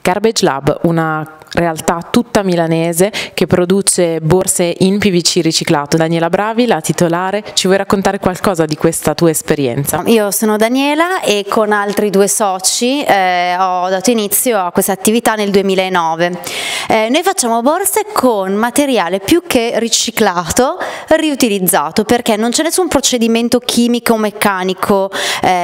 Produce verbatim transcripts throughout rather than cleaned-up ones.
Garbage Lab, una realtà tutta milanese che produce borse in P V C riciclato. Daniela Bravi, la titolare, ci vuoi raccontare qualcosa di questa tua esperienza? Io sono Daniela e con altri due soci eh, ho dato inizio a questa attività nel duemilanove. Eh, noi facciamo borse con materiale più che riciclato, riutilizzato, perché non c'è nessun procedimento chimico o meccanico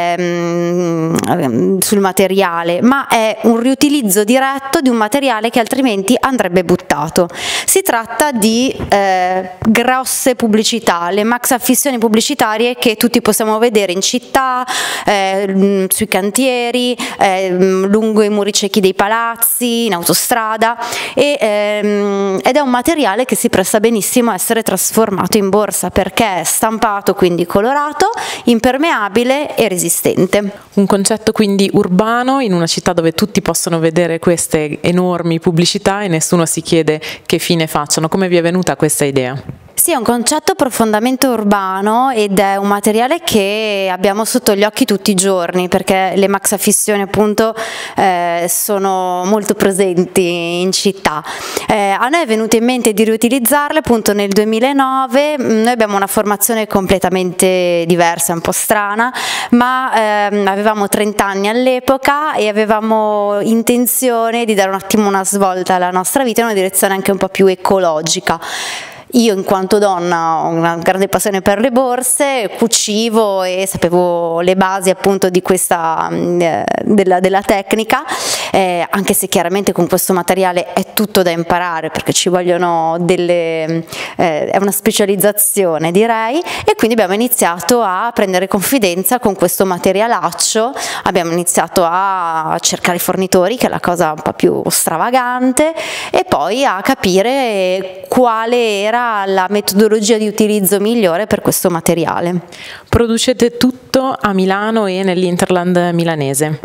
ehm, sul materiale, ma è un riutilizzo diretto di un materiale che altrimenti andrebbe buttato. Si tratta di eh, grosse pubblicità, le max affissioni pubblicitarie che tutti possiamo vedere in città, eh, sui cantieri, eh, lungo i muri ciechi dei palazzi, in autostrada, e, ehm, ed è un materiale che si presta benissimo a essere trasformato in borsa perché è stampato, quindi colorato, impermeabile e resistente. Un concetto quindi urbano in una città dove tutti possono vedere queste enormi pubblicità e nessuno si chiede che fine facciano. Come vi è venuta questa idea? Sì, è un concetto profondamente urbano ed è un materiale che abbiamo sotto gli occhi tutti i giorni, perché le max affissioni appunto eh, sono molto presenti in città. Eh, a noi è venuto in mente di riutilizzarle appunto nel duemilanove. Noi abbiamo una formazione completamente diversa, un po' strana, ma ehm, avevamo trenta anni all'epoca e avevamo intenzione di dare un attimo una svolta alla nostra vita in una direzione anche un po' più ecologica. Io in quanto donna ho una grande passione per le borse, cucivo e sapevo le basi appunto di questa, eh, della, della tecnica, eh, anche se chiaramente con questo materiale è tutto da imparare perché ci vogliono delle, eh, è una specializzazione direi, e quindi abbiamo iniziato a prendere confidenza con questo materialaccio, abbiamo iniziato a cercare i fornitori, che è la cosa un po' più stravagante, e poi a capire quale era la metodologia di utilizzo migliore per questo materiale. Producete tutto a Milano e nell'Interland milanese?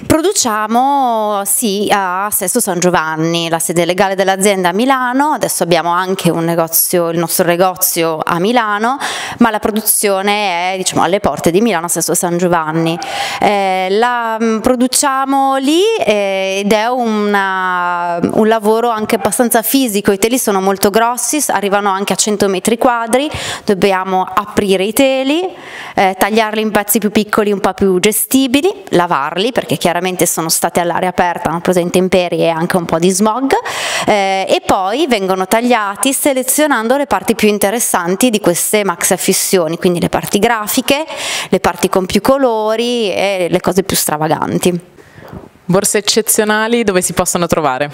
Produciamo sì a Sesto San Giovanni, la sede legale dell'azienda a Milano, adesso abbiamo anche un negozio, il nostro negozio a Milano, ma la produzione è diciamo alle porte di Milano a Sesto San Giovanni. Eh, la mh, produciamo lì eh, ed è una, un lavoro anche abbastanza fisico, i teli sono molto grossi, arrivano anche a cento metri quadri, dobbiamo aprire i teli, eh, tagliarli in pezzi più piccoli, un po' più gestibili, lavarli perché chiaramente sono state all'aria aperta, hanno preso intemperie e anche un po' di smog, eh, e poi vengono tagliati selezionando le parti più interessanti di queste max affissioni, quindi le parti grafiche, le parti con più colori e le cose più stravaganti. Borse eccezionali dove si possono trovare?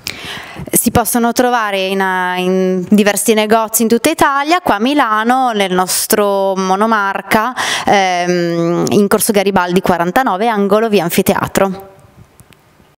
Si possono trovare in, in diversi negozi in tutta Italia, qua a Milano nel nostro monomarca ehm, in Corso Garibaldi quarantanove, angolo via Anfiteatro.